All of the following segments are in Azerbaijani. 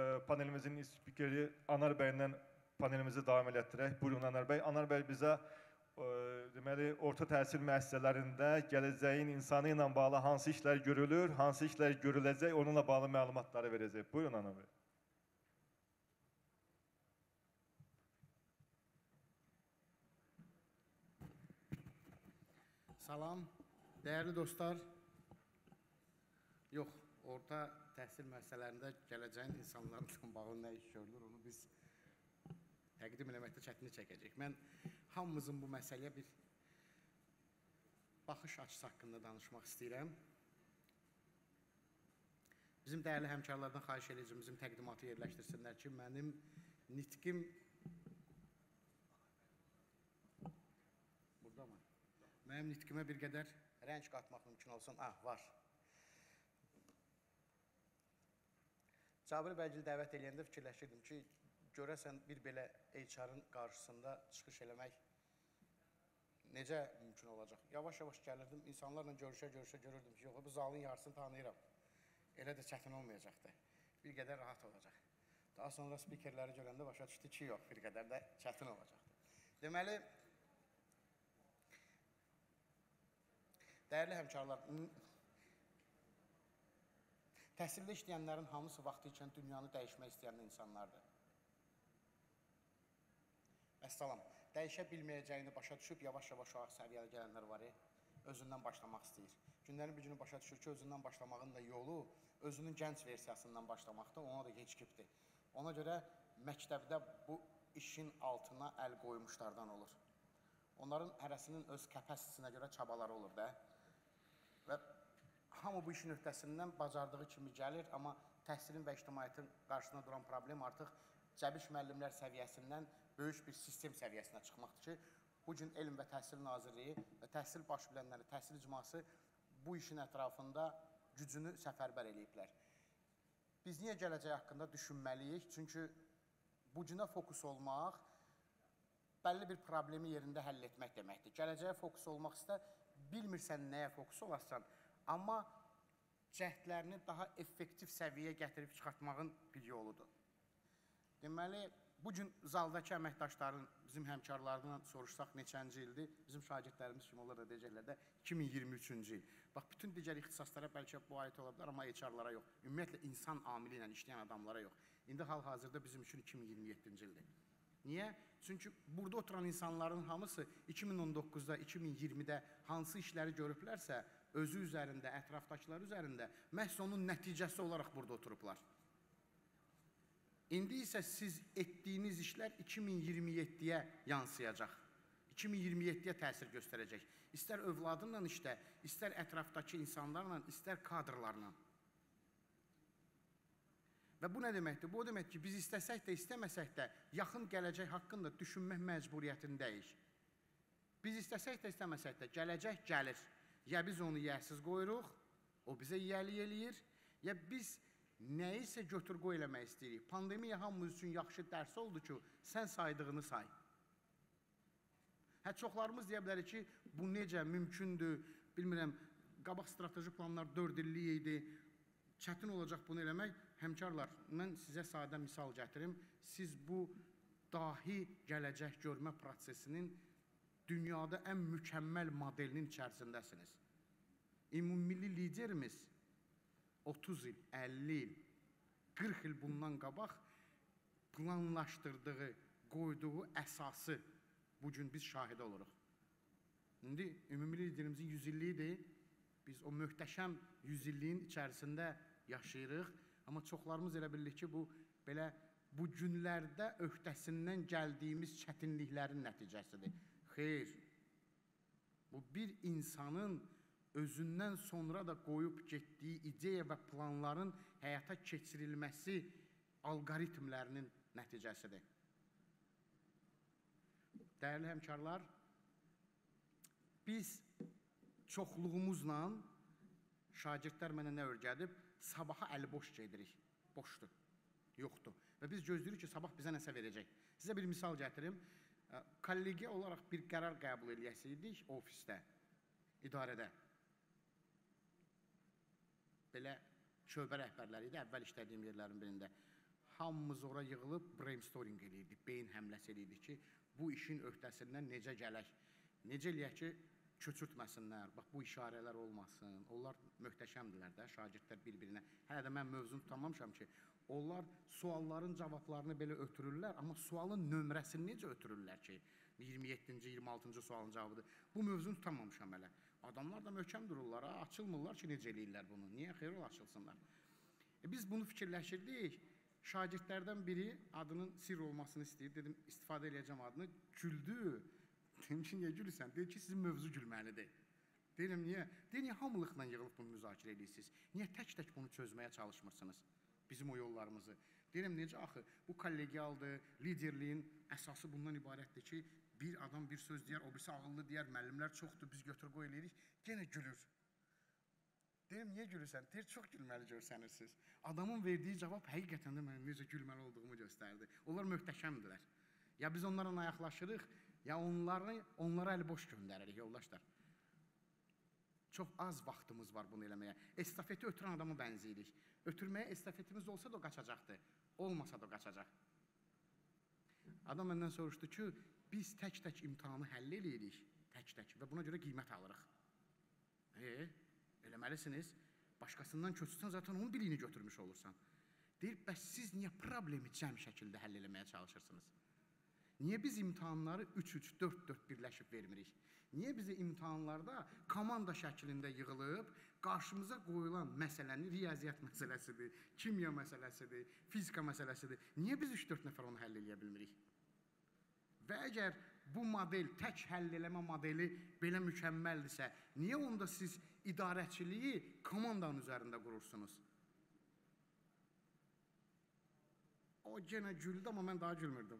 panelimizin spikeri Anar bəylə panelimizi davam elətdirək. Buyurun Anar bəy. Anar bəy bizə deməli, orta təhsil müəssisələrində gələcəyin insanı ilə bağlı hansı işlər görülür, hansı işlər görüləcək, onunla bağlı məlumatları verəcək. Buyurun Anar bəy. Salam, dəyərli dostlar. Yox, orta təhsil müəssisələrində gələcəyin insanlarla bağlı nə iş görülür, onu biz təqdim eləməkdə çətinlik çəkəcək. Mən hamımızın bu məsələyə bir baxış açısı haqqında danışmaq istəyirəm. Bizim dəyərli həmkarlardan xahiş edəcəm, bizim təqdimatı yerləşdirsinlər ki, mənim nitqim burada mı? Mənim nitqimə bir qədər rəng qatmaq mümkün olsun. Var. Cabir Bəygil dəvət eləyəndə fikirləşirdim ki, görəsən bir belə HR-ın qarşısında çıxış eləmək necə mümkün olacaq? Yavaş-yavaş gəlirdim, insanlarla görüşə-görüşə görürdüm ki, yox, bu zalın yarısını tanıyıram. Elə də çətin olmayacaqdı. Bir qədər rahat olacaq. Daha sonra spikerləri görəndə başa düşdü ki, yox, bir qədər də çətin olacaqdı. Deməli, dəyərli həmkarlar, təhsildə işləyənlərin hamısı vaxtı ikən dünyanı dəyişmək istəyən insanlardır. Əssalam, dəyişə bilməyəcəyini başa düşüb, yavaş-yavaş o səviyyəyə gələnlər var, özündən başlamaq istəyir. Günlərin bir günü başa düşür ki, özündən başlamağın da yolu, özünün gənc versiyasından başlamaqda, ona da gecikibdir. Ona görə məktəbdə bu işin altına əl qoymuşlardan olur. Onların hərəsinin öz kapasitesinə görə çabaları olur da. Və hamı bu işin öhdəsindən bacardığı kimi gəlir, amma təhsilin və ictimaiyyətin qarşısına duran problem artıq cəbiş müəllimlər səviyyəsindən böyük bir sistem səviyyəsinə çıxmaqdır ki, bugün Elm və Təhsil Nazirliyi və təhsil baş bilənləri, təhsil icması bu işin ətrafında gücünü səfərbər eləyiblər. Biz niyə gələcək haqqında düşünməliyik? Çünki bugünə fokus olmaq bəlli bir problemi yerində həll etmək deməkdir. Gələcəyə fokus olmaq istə, bilmirsən nəyə fokus olasan, amma cəhdlərini daha effektiv səviyyəyə gətirib çıxartmağın bir yoludur. Deməli, bugün zaldakı əməkdaşların, bizim həmkarlarından soruşsaq neçənci ildir, bizim şagirdlərimiz kimi onlar da deyəcəklər də 2023-cü il. Bax, bütün digər ixtisaslara bəlkə bu aid ola bilər, amma HR-lara yox. Ümumiyyətlə, insan amili ilə işləyən adamlara yox. İndi hal-hazırda bizim üçün 2027-ci ildir. Niyə? Çünki burada oturan insanların hamısı 2019-da, 2020-də hansı işləri görüblərsə, özü üzərində, ətrafdakılar üzərində məhz onun nəticəsi olaraq burada oturublar. İndi isə siz etdiyiniz işlər 2027-yə yansıyacaq. 2027-yə təsir göstərəcək. İstər övladınla işlə, istər ətrafdakı insanlarla, istər kadrlarla. Və bu nə deməkdir? Bu o demək ki, biz istəsək də, istəməsək də yaxın gələcək haqqında düşünmək məcburiyyətindəyik. Biz istəsək də, istəməsək də gələcək gəlir. Ya biz onu yiyəsiz qoyuruq, o bizə yiyəlik eləyir, ya biz nəyisə götür-qoy eləmək istəyirik. Pandemiya hamımız üçün yaxşı dərs oldu ki, sən saydığını say. Çoxlarımız deyə bilərik ki, bu necə mümkündür, bilmirəm, qabaq strateji planlar 4 illik idi, çətin olacaq bunu eləmək. Həmkarlar, mən sizə sadə misal gətirim. Siz bu dahi gələcək görmə prosesinin dünyada ən mükəmməl modelinin içərisindəsiniz. Ümummilli liderimiz 30 il, 50 il, 40 il bundan qabaq planlaşdırdığı, qoyduğu əsası bugün biz şahid oluruq. İndi ümummilli liderimizin 100 illiyidir. Biz o möhtəşəm 100 illiyin içərisində yaşayırıq. Amma çoxlarımız elə bildik ki, bu günlərdə öhdəsindən gəldiyimiz çətinliklərin nəticəsidir. Xeyr, bu bir insanın özündən sonra da qoyub getdiyi ideya və planların həyata keçirilməsi alqoritmlərinin nəticəsidir. Dəyərli həmkarlar, biz çoxluğumuzla şagirdlər mənə nə öyrədib? Sabaha əli boş gedirik. Boşdur, yoxdur. Və biz gözləyirik ki, sabah bizə nəsə verəcək. Sizə bir misal gətirim. Kollegiya olaraq bir qərar qəbul eləyəsiydik ofisdə, idarədə. Belə şöbə rəhbərləri idi, əvvəl işlədiyim yerlərin birində. hamımız ora yığılıb brainstorming eləyirdik, beyin həmləsi eləyirdik ki, bu işin öhdəsindən necə gələk, necə eləyək ki, köçürtməsinlər, bax bu işarələr olmasın. Onlar möhtəşəmdirlər də, şagirdlər bir-birinə. Hələ də mən mövzunu tutamamışam ki, onlar sualların cavablarını belə ötürürlər, amma sualın nömrəsini necə ötürürlər ki, 27-ci, 26-cı sualın cavabıdır. Bu mövzunu tutamamışam hələ. Adamlar da möhkəm dururlar, açılmırlar ki, necə eləyirlər bunu. Niyə xeyr açılsınlar? Biz bunu fikirləşirdik. Şagirdlərdən biri adının sirr olmasını istəyir. Dedim, istifadə edəcəm adını. Güldü. Dedim ki, niyə gülürsən? Deyir ki, sizin mövzu gülməlidir. Deyirəm, niyə? Deyir, niyə hamılıqla yığılıb bunu müzakirə edirsiniz? Niyə tək-tək bunu çözməyə çalışmırsınız? Bizim o yollarımızı. Deyirəm, necə axı? Bu kollegialdır, liderliyin əsası bundan ibarətdir ki, bir adam bir söz deyər, o birisi ağıllı deyər, müəllimlər çoxdur, biz götür qoy eləyirik, yenə gülür. Deyirəm, niyə gülürsən? Deyir, çox gülməli görsənirsiniz. Adamın verdiyi cavab həqiqətən də mənim necə gülməli olduğumu göstərdi. Onlar möhtəşəmdirlər. Ya biz onlarla ayaqlaşırıq, ya onlara əli boş göndəririk, yoldaşlar. Çox az vaxtımız var bunu eləməyə. Estafeti ötürən adama bənziyirik. Ötürməyə estafetimiz olsa da o qaçacaqdır, olmasa da o qaçacaq. Adam məndən soruşdu ki, biz tək-tək imtahanı həll eləyirik, tək-tək və buna görə qiymət alırıq. Eləməlisiniz, başqasından köçürsən, zaten onun biliyini götürmüş olursan. Deyir, bəs siz niyə problemi cəm şəkildə həll eləməyə çalışırsınız? Niyə biz imtahanları 3-3, 4-4 birləşib vermirik? Niyə bizi imtahanlarda komanda şəklində yığılıb, qarşımıza qoyulan məsələni, riyaziyyat məsələsidir, kimya məsələsidir, fizika məsələsidir, niyə biz 3-4 nəfər onu həll eləyə bilmirik? Və əgər bu model, tək həll eləmə modeli belə mükəmməldirsə, niyə onda siz idarəçiliyi komandanın üzərində qurursunuz? O yenə güldü, amma mən daha gülmürdüm.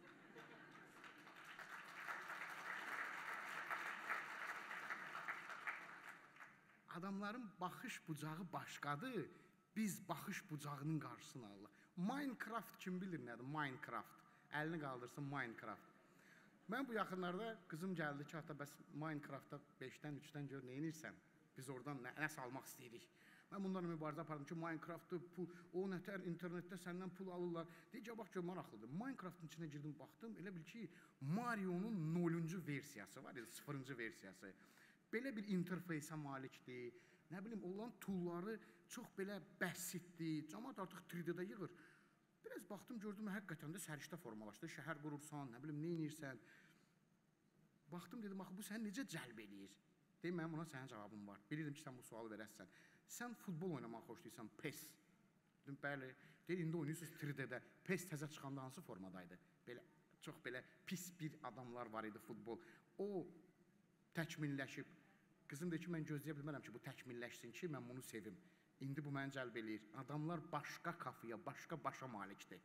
Adamların baxış bucağı başqadır, biz baxış bucağının qarşısını alırıq. Minecraft kim bilir nədir? Minecraft. Əlini qaldırsın Minecraft. Mən bu yaxınlarda qızım gəldi ki, ata bəs Minecraftda 5-dən 3-dən gör, nə edirsən? Biz oradan nə salmaq istəyirik? Mən bunlarla mübarizə apardım ki, Minecraftda o nətər internetdə səndən pul alırlar. Deyəcək, bax ki, maraqlıdır. Minecraftın içinə girdim, baxdım, elə bil ki, Mario'nun 0-cu versiyası var, 0-cı versiyası. Belə bir interfeysə malikdir. Nə bilim, olan toolları çox belə bəsitdir. Cəmaət artıq 3D-də yığır. Biraz baxdım, gördüm, həqiqətən də səriştə formalaşdı. Şəhər qurursan, nə bilim, nə inirsən. Baxdım, dedim, axı, bu səni necə cəlb eləyir? Deyim, mənim ona sənin cavabım var. Bilirdim ki, sən bu sualı verəsən. Sən futbol oynamaq xoşlayırsan, PES. Dedim, bəli. Deyir, indi oynuyorsunuz 3D-də. PES təzə çıxanda hansı formadaydı? Belə, çox belə pis bir adamlar var idi futbol. O təkmilləşib. Qızım deyir ki, mən gözləyə bilmərəm ki, bu təkmilləşsin ki, mən bunu sevim. İndi bu məni cəlb eləyir. Adamlar başqa kafaya, başqa başa malikdir.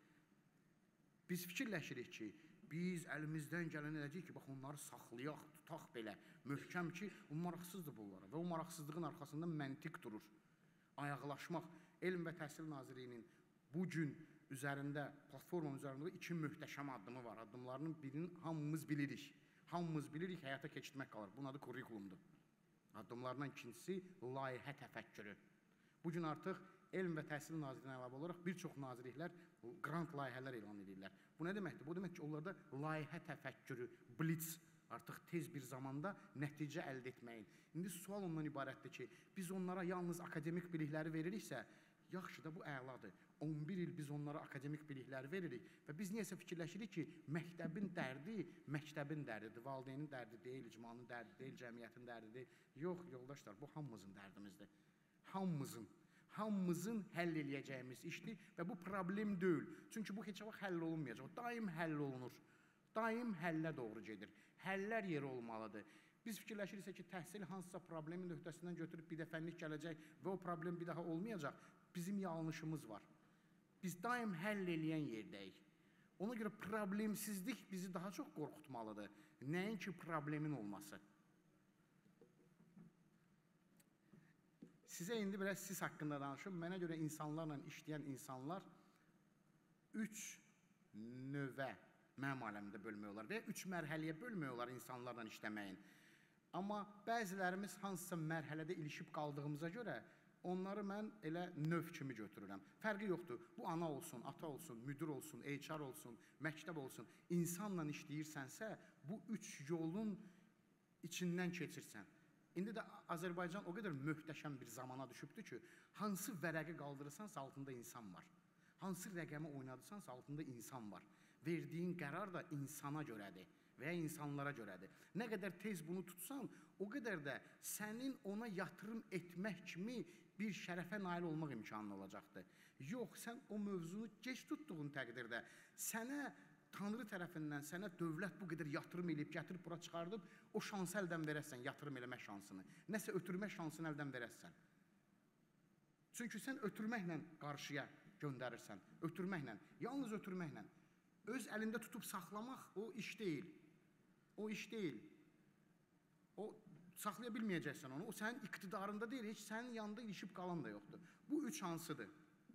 Biz fikirləşirik ki, biz əlimizdən gələn edəcəyik ki, bax, onları saxlayaq, tutaq belə, möhkəm ki, o maraqsızdır bunlara və o maraqsızlığın arxasında məntiq durur. Ayaqlaşmaq, Elm və Təhsil Nazirliyinin bugün üzərində, platformanın üzərində 2 möhtəşəm addımı var. Addımlarının birini hamımız bilirik. Hamımız bilirik, həyata keçirmək qalır. Bunun adı kurikulumdur. Addımlarından ikincisi layihə təfəkkürü. Bugün artıq Elm və Təhsil Nazirliyinə əlavə olaraq bir çox nazirliklər grant layihələr elan edirlər. Bu nə deməkdir? Bu demək ki, onlarda layihə təfəkkürü, blitz, artıq tez bir zamanda nəticə əldə etməyin. İndi sual ondan ibarətdir ki, biz onlara yalnız akademik bilikləri veririksə, yaxşı da bu əladır. 11 il biz onlara akademik bilikləri veririk və biz niyəsə fikirləşirik ki, məktəbin dərdi, məktəbin dərdidir, valideynin dərdi deyil, icmanın dərdi deyil, cəmiyyətin dərdidir. Yox, yoldaşlar, bu hamımızın dərdimizdir. Hamımızın həll eləyəcəyimiz işdir və bu problem deyil. Çünki bu heç vaxt həll olunmayacaq. O daim həll olunur. Daim həllə doğru gedir. Həllər yeri olmalıdır. Biz fikirləşiriksə ki, təhsil hansısa problemin öhdəsindən götürüb bir dəfəlik gələcək və o problem bir daha olmayacaq. Bizim yanlışımız var. Biz daim həll eləyən yerdəyik. Ona görə problemsizlik bizi daha çox qorxutmalıdır. Nəinki problemin olması. Sizə indi biraz siz haqqında danışım. Mənə görə insanlarla işləyən insanlar 3 növə mənim aləmində bölmək olar və 3 mərhələyə bölmək olar insanlarla işləməyin. Amma bəzilərimiz hansısa mərhələdə ilişib qaldığımıza görə onları mən elə növ kimi götürürəm. Fərqi yoxdur. Bu ana olsun, ata olsun, müdir olsun, HR olsun, məktəb olsun. İnsanla işləyirsənsə, bu üç yolun içindən keçirsən. İndi də Azərbaycan o qədər möhtəşəm bir zamana düşübdür ki, hansı vərəqi qaldırırsansa altında insan var. Hansı rəqəmi oynadırsansa altında insan var. Verdiyin qərar da insana görədir və ya insanlara görədir. Nə qədər tez bunu tutsan, o qədər də sənin ona yatırım etmək kimi bir şərəfə nail olmaq imkanı olacaqdır. Yox, sən o mövzunu gec tutduğun təqdirdə sənə Tanrı tərəfindən sənə dövlət bu qədər yatırım edib, gətirib bura çıxardıb, o şansı əldən verəsən, yatırım eləmək şansını. Nəsə ötürmək şansını əldən verəsən. Çünki sən ötürməklə qarşıya göndərirsən, ötürməklə, yalnız ötürməklə. Öz əlində tutub saxlamaq o iş deyil. O iş deyil. O saxlaya bilməyəcəksən onu, o sənin iqtidarında deyil, heç sənin yanında ilişib qalan da yoxdur. Bu üç hansıdır?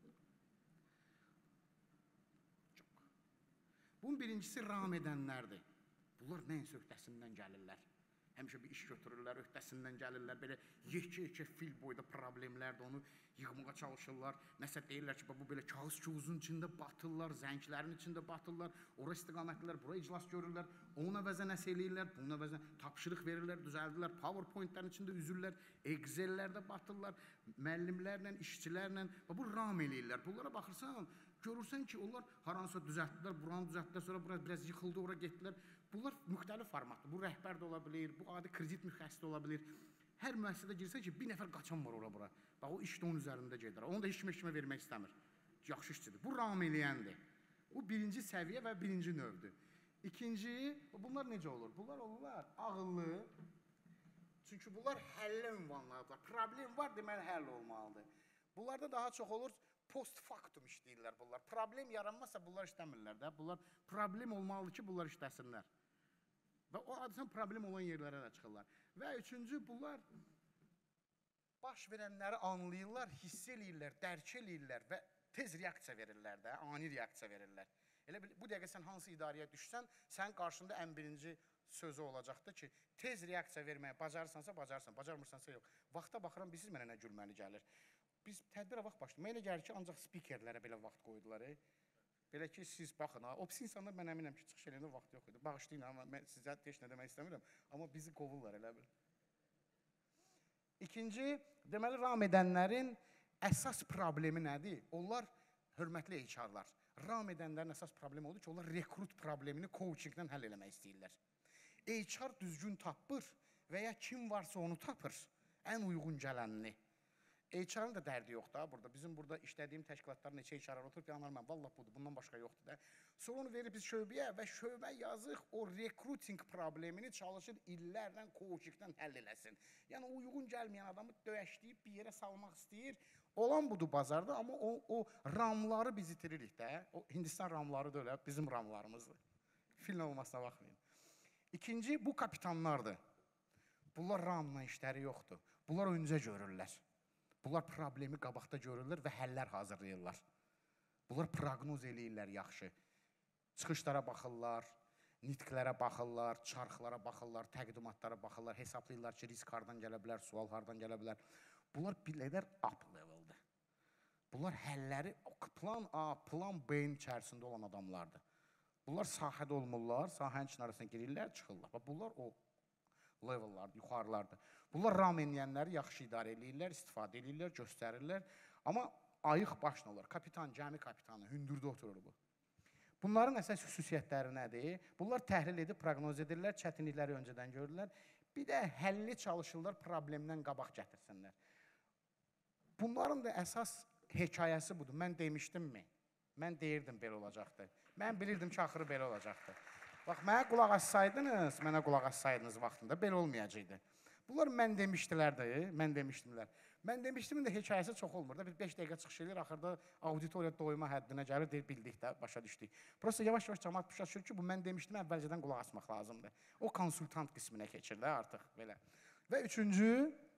Bunun birincisi ram edənlərdir. Bunlar nəyinsə öhdəsindən gəlirlər. Həmişə bir iş götürürlər, öhdəsindən gəlirlər. Belə yekə fil boyda problemlərdir, onu yığmağa çalışırlar. Nəsə deyirlər ki, bu belə kağız-kağızın içində batırlar, zənglərin içində batırlar. Ora istiqamətlər, bura iclas görürlər. Ona vəzə nəsə eləyirlər, buna vəzə tapşırıq verirlər, düzəldirlər. PowerPoint-lərin içində üzürlər, Excel-lərdə batırlar. Müəllimlərlə, işçilərlə. Bu ram eləyirlər. Bunlara baxırsan, görürsən ki, onlar haransa düzəltdilər, buranı düzəltdilər, sonra bura biraz yıxıldı, ora getdilər. Bunlar müxtəlif formatdır. Bu rəhbər də ola bilir, bu adi kredit müxəssisi də ola bilir. Hər müəssisədə girsə ki, bir nəfər qaçan var ora-bura. Bax, o iş də onun üzərində gedir. Onu da heç kimə vermək istəmir. Yaxşı işçidir. Bu ram eləyəndir. Bu birinci səviyyə və birinci növdür. İkinci, bunlar necə olur? Bunlar olurlar ağıllı. Çünki bunlar həllə ünvanlardır. Problem var, deməli həll olmalıdır. Bunlarda daha çox olur, post factum işləyirlər bunlar. Problem yaranmazsa bunlar işləmirlər də. Bunlar problem olmalıdır ki, bunlar işləsinlər. Və o adətən problem olan yerlərə də çıxırlar. Və üçüncü, bunlar baş verənləri anlayırlar, hiss eləyirlər, dərk eləyirlər və tez reaksiya verirlər də, ani reaksiya verirlər. Elə bu dəqiqə sən hansı idarəyə düşsən, sənin qarşında ən birinci sözü olacaqdır ki, tez reaksiya verməyə bacarırsansa, bacarırsan, bacarmırsansa yox. Vaxta baxıram, bilirsiniz mənə nə gülməli gəlir. Biz tədbirə vaxt başlayıb. Mənə gəlir ki, ancaq spikerlərə belə vaxt qoydular. Belə ki, siz baxın, o pis insanlar mən əminəm ki, çıxış eləyəndə vaxt yox idi. Bağışlayın, amma mən sizə heç nə demək istəmirəm. Amma bizi qovurlar, elə bil. İkinci, deməli, ram edənlərin əsas problemi nədir? Onlar, hörmətli HR-lar, ram edənlərin əsas problemi odur ki, onlar rekrut problemini coachingdən həll eləmək istəyirlər. HR düzgün tapır və ya kim varsa onu tapır, ən uyğun gələnini. HR-ın da dərdi yoxdur burada. Bizim burada işlədiyim təşkilatlar neçə HR-lar oturub, yanlar mən, vallah budur, bundan başqa yoxdur da. Sonra onu verir biz şöbəyə və şöbə yazıq o recruiting problemini çalışır illərlə coachingdən həll eləsin. Yəni uyğun gəlməyən adamı döyəşləyib bir yerə salmaq istəyir. Olan budur bazarda, amma o ramları biz itiririk də. O Hindistan ramları da öyle, bizim ramlarımızdır. Filin olmasına baxmayın. İkinci, bu kapitanlardır. Bunlar ramla işləri yoxdur. Bunlar öncə görürlər. Bunlar problemi qabaqda görürlər və həllər hazırlayırlar. Bunlar proqnoz eləyirlər yaxşı. Çıxışlara baxırlar, nitqlərə baxırlar, çarxlara baxırlar, təqdimatlara baxırlar, hesablayırlar ki, risk hardan gələ bilər, sual hardan gələ bilər. Bunlar bilirlər up level'dır. Bunlar həlləri plan A, plan B-in içərisində olan adamlardır. Bunlar sahədə olmurlar, sahənin için arasına girirlər, çıxırlar. Bunlar o level'lardır, yuxarılardır. Bunlar ram eləyənləri yaxşı idarə eləyirlər, istifadə eləyirlər, göstərirlər. Amma ayıq başına olur. Kapitan, gəmi kapitanı, hündürdə oturur bu. Bunların əsas xüsusiyyətləri nədir? Bunlar təhlil edib, proqnoz edirlər, çətinlikləri öncədən görürlər. Bir də həlli çalışırlar, problemdən qabaq gətirsinlər. Bunların da əsas hekayəsi budur. Mən demişdimmi? Mən deyirdim belə olacaqdı. Mən bilirdim ki, axırı belə olacaqdı. Bax, mənə qulaq assaydınız vaxtında, belə olmayacaqdı. Bunlar mən demişdilər də, mən demişdimlər. Mən demişdimin də hekayəsi çox olmur da. Biz 5 dəqiqə çıxış edir, axırda auditoriya doyma həddinə gəlir, deyir, bildik də, başa düşdük. Prosta yavaş-yavaş cəmaat başa düşür ki, bu mən demişdim, əvvəlcədən qulaq asmaq lazımdır. O konsultant qisminə keçir də artıq belə. Və üçüncü,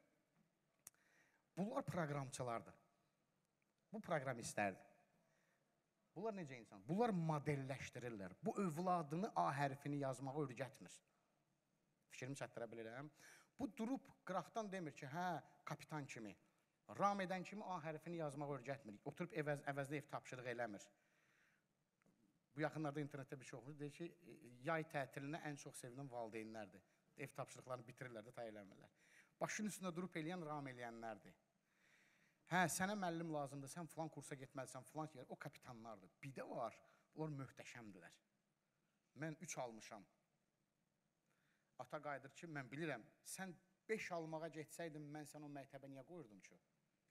bunlar proqramçılardır. Bu proqramistlərdir. Bunlar necə insan? Bunlar modelləşdirirlər. Bu övladını A hərfini yazmağı öyrətmir. Fikrimi çatdıra bilirəm. Bu durub qıraqdan demir ki, hə, kapitan kimi. Ram edən kimi A hərfini yazmaq öyrətmirik. Oturub əvəzdə ev tapşırıq eləmir. Bu yaxınlarda internetdə bir şey oxuyur. Deyir ki, yay tətilinə ən çox sevinən valideynlərdir. Ev tapşırıqlarını bitirirlər də, tay eləmirlər. Başının üstündə durub eləyən, ram eləyənlərdir. Hə, sənə müəllim lazımdır, sən filan kursa getməlisən, filan yer, o kapitanlardır. Bir də var, onlar möhtəşəmdirlər. Mən 3 almışam. Ata qayıdır ki, mən bilirəm, sən 5 almağa getsəydin, mən sən o məktəbə niyə qoyurdum ki?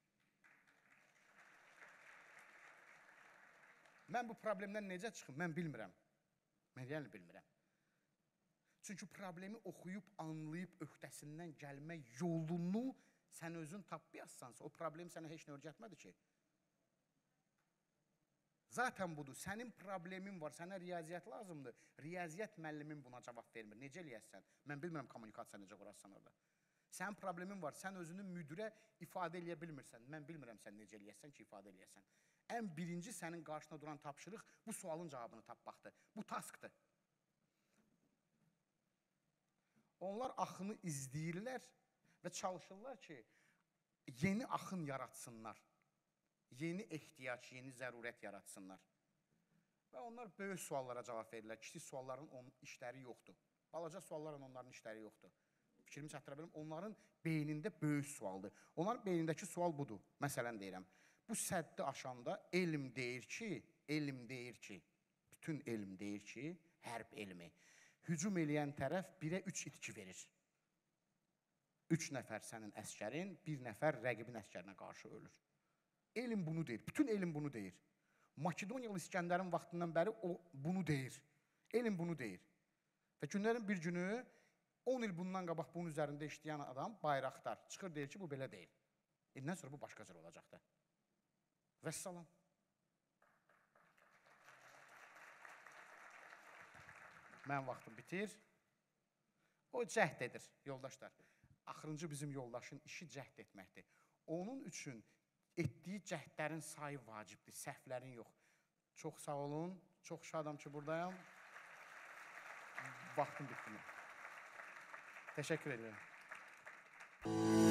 Mən bu problemdən necə çıxım, mən bilmirəm. Mən yəni bilmirəm. Çünki problemi oxuyub, anlayıb, öhdəsindən gəlmə yolunu sən özün tapmayassansa, o problem sənə heç nə öyrətmədi ki. Zaten budur, sənin problemin var, sənə riyaziyyat lazımdır. Riyaziyyat müəllimin buna cavab vermir. Necə eləyəsən? Mən bilmirəm kommunikasiya necə qurasan orada. Sənin problemin var, sən özünü müdirə ifadə eləyə bilmirsən. Mən bilmirəm sən necə eləyəsən ki, ifadə eləyəsən. Ən birinci sənin qarşına duran tapşırıq bu sualın cavabını tapmaqdır. Bu taskdır. Onlar axını izləyirlər və çalışırlar ki, yeni axın yaratsınlar. Yeni ehtiyac, yeni zərurət yaratsınlar. Və onlar böyük suallara cavab verirlər. Kiçik sualların işləri yoxdur. Balaca sualların onların işləri yoxdur. Fikrimi çatdıra bilim, onların beynində böyük sualdır. Onların beynindəki sual budur. Məsələn deyirəm, bu səddi aşanda elm deyir ki, bütün elm deyir ki, hərb elmi. Hücum eləyən tərəf 1-ə 3 itki verir. 3 nəfər sənin əskərin, 1 nəfər rəqibin əskərinə qarşı ölür. Elm bunu deyir, bütün elm bunu deyir. Makedoniyalı İskəndərin vaxtından bəri o bunu deyir. Elm bunu deyir. Və günlərin bir günü 10 il bundan qabaq bunun üzərində işləyən adam, Bayraqdar, çıxır deyir ki, bu belə deyil. İndən sonra bu başqa cür olacaqdır. Vəssalam. Mənim vaxtım bitir. O cəhd edir, yoldaşlar. Axırıncı bizim yoldaşın işi cəhd etməkdir. Onun üçün etdiyi cəhdlərin sayı vacibdir, səhvlərin yox. Çox sağ olun, çox şadam ki, buradayam. Vaxtım bitdi. Təşəkkür edirəm.